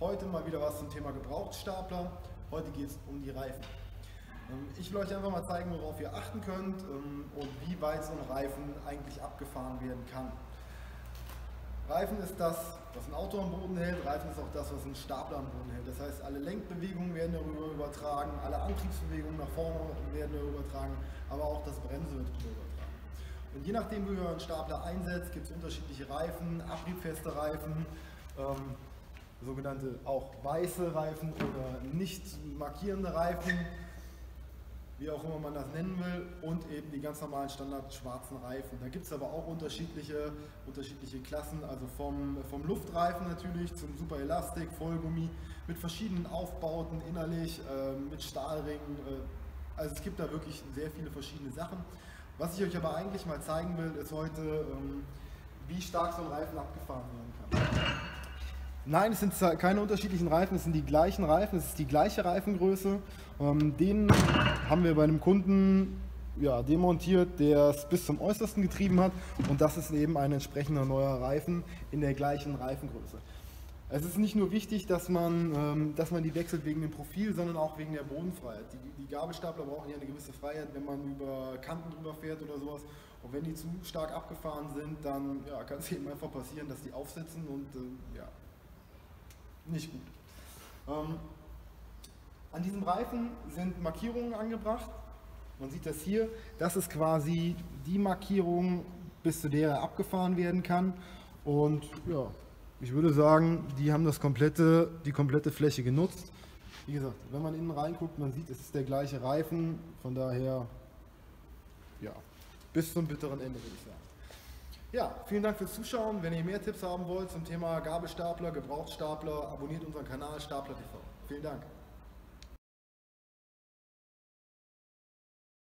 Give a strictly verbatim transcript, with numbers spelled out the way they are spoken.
Heute mal wieder was zum Thema Gebrauchtstapler. Heute geht es um die Reifen. Ich will euch einfach mal zeigen, worauf ihr achten könnt und wie weit so ein Reifen eigentlich abgefahren werden kann. Reifen ist das, was ein Auto am Boden hält, Reifen ist auch das, was ein Stapler am Boden hält. Das heißt, alle Lenkbewegungen werden darüber übertragen, alle Antriebsbewegungen nach vorne werden darüber übertragen, aber auch das Bremsen wird darüber übertragen. Und je nachdem, wie ihr euren Stapler einsetzt, gibt es unterschiedliche Reifen, abriebfeste Reifen, ähm, sogenannte auch weiße Reifen oder nicht markierende Reifen, wie auch immer man das nennen will, und eben die ganz normalen Standard schwarzen Reifen. Da gibt es aber auch unterschiedliche, unterschiedliche Klassen, also vom, vom Luftreifen natürlich zum Super Elastic, Vollgummi, mit verschiedenen Aufbauten innerlich, äh, mit Stahlringen, äh, also es gibt da wirklich sehr viele verschiedene Sachen. Was ich euch aber eigentlich mal zeigen will, ist heute, ähm, wie stark so ein Reifen abgefahren werden kann. Nein, es sind keine unterschiedlichen Reifen, es sind die gleichen Reifen, es ist die gleiche Reifengröße. Ähm, den haben wir bei einem Kunden ja, demontiert, der es bis zum Äußersten getrieben hat, und das ist eben ein entsprechender neuer Reifen in der gleichen Reifengröße. Es ist nicht nur wichtig, dass man, ähm, dass man die wechselt wegen dem Profil, sondern auch wegen der Bodenfreiheit. Die, die Gabelstapler brauchen ja eine gewisse Freiheit, wenn man über Kanten drüber fährt oder sowas. Und wenn die zu stark abgefahren sind, dann ja, kann es eben einfach passieren, dass die aufsitzen und äh, ja, nicht gut. Ähm, an diesem Reifen sind Markierungen angebracht. Man sieht das hier. Das ist quasi die Markierung, bis zu der er abgefahren werden kann. Und ja, ich würde sagen, die haben das komplette, die komplette Fläche genutzt. Wie gesagt, wenn man innen reinguckt, man sieht, es ist der gleiche Reifen. Von daher, ja, bis zum bitteren Ende, würde ich sagen. Ja, vielen Dank fürs Zuschauen. Wenn ihr mehr Tipps haben wollt zum Thema Gabelstapler, Gebrauchtstapler, abonniert unseren Kanal Stapler T V. Vielen Dank.